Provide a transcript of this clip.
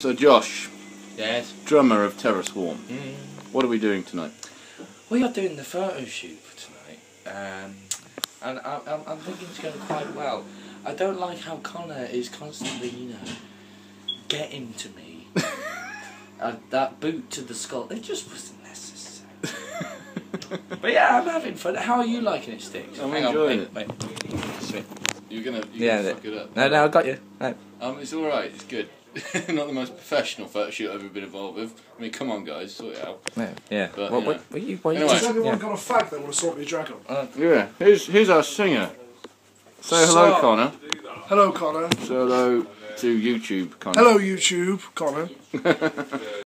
So Josh, Yes. drummer of Terror Swarm, Mm. what are we doing tonight? We are doing the photo shoot for tonight, and I'm thinking it's going quite well. I don't like how Connor is constantly, getting to me. That boot to the skull, it just wasn't necessary. But yeah, I'm having fun. How are you liking it, Sticks? I'm Hang enjoying on, wait. Sweet. You're gonna Yeah, fuck it up. No, I got you. No. It's alright, it's good. Not the most professional photo shoot I've ever been involved with. I mean, come on guys, sort it out. Yeah. But, What Anyway. Has anyone got a fag they want to sort me a drag on? Yeah, here's our singer. Say hello, Connor. Hello, Connor. Say hello to YouTube, Connor. Hello, YouTube, Connor.